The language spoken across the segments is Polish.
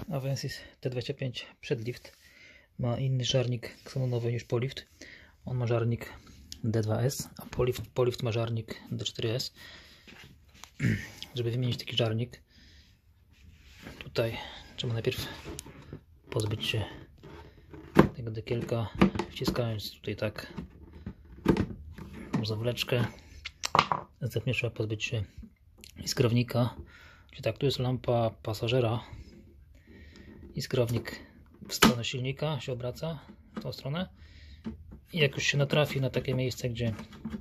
Avensis T25 przedlift ma inny żarnik ksenonowy niż polift. On ma żarnik D2S, a polift ma żarnik D4S. Żeby wymienić taki żarnik, tutaj trzeba najpierw pozbyć się tego dekielka, wciskając tutaj tak zawleczkę. Następnie trzeba pozbyć się iskrownika. Czyli tak, tu jest lampa pasażera. Iskrownik w stronę silnika się obraca, w tą stronę. I jak już się natrafi na takie miejsce, gdzie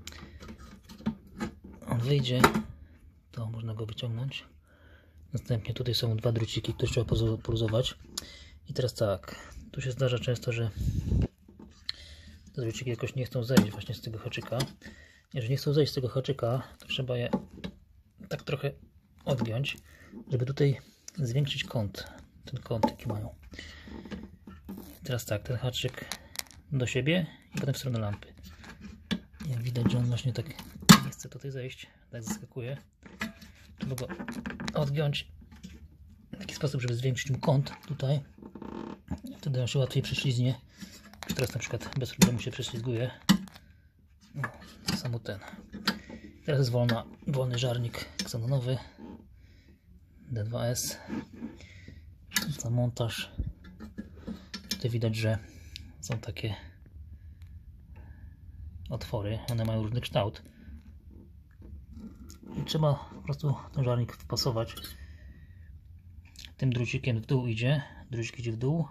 on wyjdzie, to można go wyciągnąć. Następnie tutaj są dwa druciki, które trzeba poluzować. I teraz tak, tu się zdarza często, że te druciki jakoś nie chcą zejść właśnie z tego haczyka. Jeżeli nie chcą zejść z tego haczyka, to trzeba je tak trochę odgiąć, żeby tutaj zwiększyć kąt. Ten kąt jaki mają. I teraz tak, ten haczyk do siebie i potem w stronę lampy. Jak widać, że on właśnie tak nie chce tutaj zejść, tak zaskakuje. Trzeba go odgiąć w taki sposób, żeby zwiększyć mu kąt tutaj. Wtedy on się łatwiej prześlizgnie. Teraz na przykład bez problemu się prześlizguje. No, samo ten. Teraz jest wolny żarnik ksenonowy D2S. Za montaż. Tutaj widać, że są takie otwory. One mają różny kształt. I trzeba po prostu ten żarnik wpasować. Tym drucikiem w dół idzie. Drucik idzie w dół.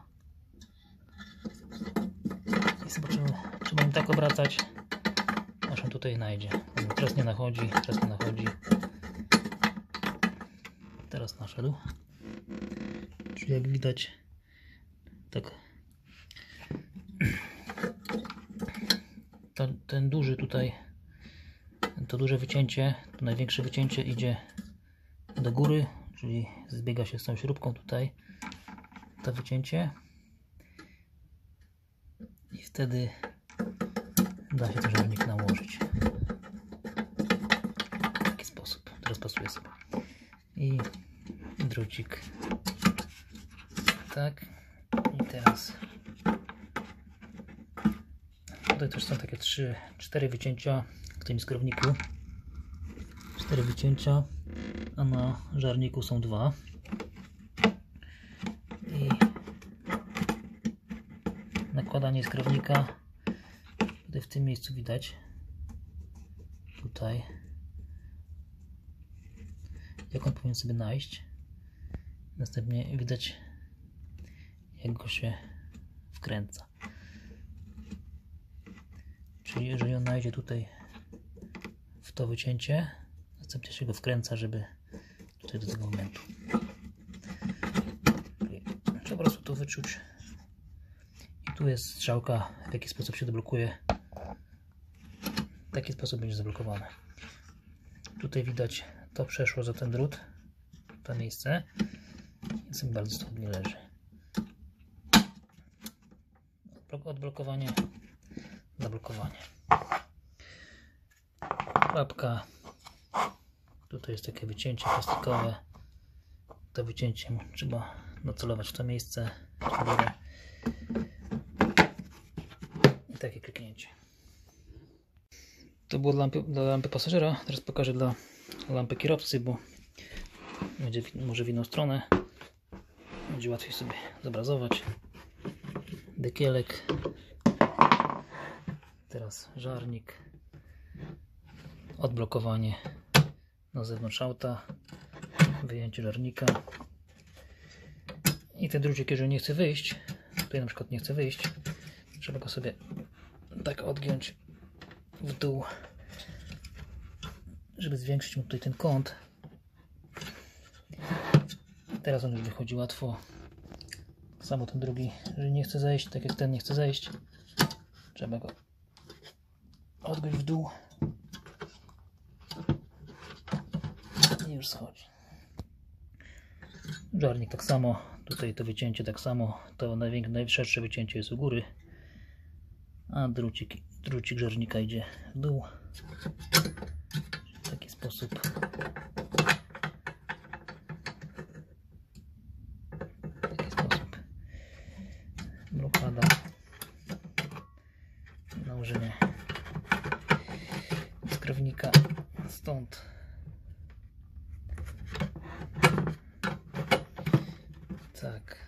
I zobaczymy. Trzeba im tak obracać, aż on tutaj najdzie. Teraz nie nachodzi, teraz nie nachodzi. Teraz naszedł. Czyli jak widać, tak ten duży tutaj, to duże wycięcie, to największe wycięcie idzie do góry, czyli zbiega się z tą śrubką tutaj, to wycięcie. I wtedy da się ten żarnik nałożyć. W taki sposób. Teraz pasuje sobie. I drucik. Tak. I teraz tutaj też są takie 4 wycięcia w tym skrowniku. 4 wycięcia, a na żarniku są 2. I nakładanie skrownika tutaj w tym miejscu widać. Tutaj. Jak on powinien sobie najść. Następnie widać, jak go się wkręca. Czyli jeżeli on najdzie tutaj w to wycięcie, następnie się go wkręca, żeby tutaj do tego momentu. Trzeba po prostu to wyczuć. I tu jest strzałka, w jaki sposób się deblokuje. W taki sposób będzie zablokowane. Tutaj widać, to przeszło za ten drut, to miejsce, więc bardzo swobodnie leży. Odblokowanie, zablokowanie. Łapka. Tutaj jest takie wycięcie plastikowe. To wycięcie trzeba docelować w to miejsce. I takie kliknięcie. To było dla lampy pasażera. Teraz pokażę dla lampy kierowcy, bo będzie może w inną stronę. Będzie łatwiej sobie zobrazować. Dekielek. Teraz żarnik. Odblokowanie na zewnątrz auta. Wyjęcie żarnika. I ten drucik, jeżeli nie chce wyjść, tutaj na przykład nie chce wyjść, trzeba go sobie tak odgiąć w dół, żeby zwiększyć mu tutaj ten kąt. Teraz on już wychodzi łatwo. Tak samo ten drugi, jeżeli nie chce zejść, tak jak ten nie chce zejść, trzeba go odgiąć w dół i już schodzi. Żarnik tak samo, tutaj to wycięcie tak samo, to najszersze wycięcie jest u góry, a drucik żarnika idzie w dół. W taki sposób. W taki blokada, nałożenie skrywnika stąd. Tak.